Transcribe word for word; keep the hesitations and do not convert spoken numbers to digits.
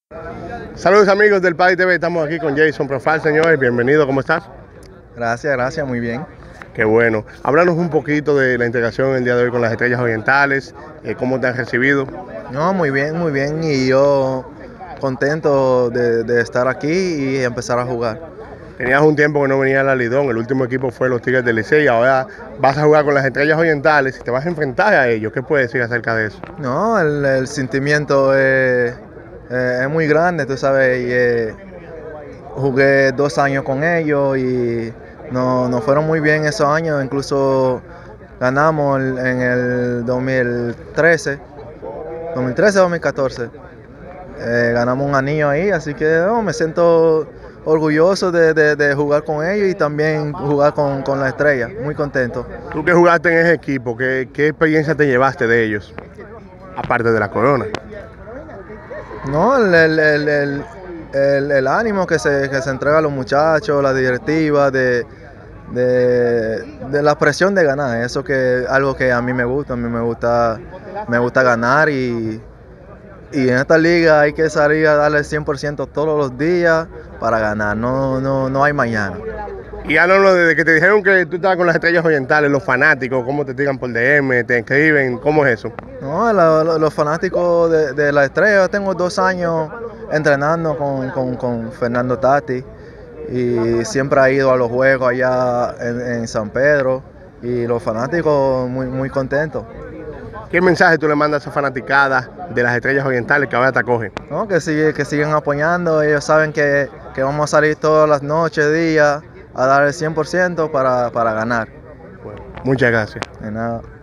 Saludos amigos del Paddy T V, estamos aquí con Jason Profile, señores, bienvenido, ¿cómo estás? Gracias, gracias, muy bien. Qué bueno. Háblanos un poquito de la integración el día de hoy con las Estrellas Orientales, eh, cómo te han recibido. No, muy bien, muy bien, y yo contento de, de estar aquí y empezar a jugar. Tenías un tiempo que no venía a la Lidón, el último equipo fue los Tigres del Licey, ahora vas a jugar con las Estrellas Orientales y te vas a enfrentar a ellos. ¿Qué puedes decir acerca de eso? No, el, el sentimiento es, eh, es muy grande, tú sabes, y, eh, jugué dos años con ellos y no, nos fueron muy bien esos años, incluso ganamos en el dos mil trece, dos mil trece dos mil catorce. Eh, ganamos un anillo ahí, así que no, me siento orgulloso de, de, de jugar con ellos y también jugar con, con la Estrella, muy contento. Tú que jugaste en ese equipo, ¿qué, qué experiencia te llevaste de ellos? Aparte de la corona. No, el, el, el, el, el, el ánimo que se, que se entrega a los muchachos, la directiva, de, de, de la presión de ganar, eso que es algo que a mí me gusta, a mí me gusta, me gusta ganar y, y en esta liga hay que salir a darle el cien por ciento todos los días para ganar, no, no, no hay mañana. Y háblanos desde que te dijeron que tú estabas con las Estrellas Orientales, los fanáticos, cómo te tiran por D M, te escriben, ¿cómo es eso? No, la, la, los fanáticos de, de la Estrella, yo tengo dos años entrenando con, con, con Fernando Tati y siempre ha ido a los juegos allá en, en San Pedro y los fanáticos muy, muy contentos. ¿Qué mensaje tú le mandas a esa fanaticada de las Estrellas Orientales que ahora te acogen? No, que, sigue, que siguen apoyando, ellos saben que, que vamos a salir todas las noches, días, a dar el cien por ciento para, para ganar. Bueno, muchas gracias. De nada.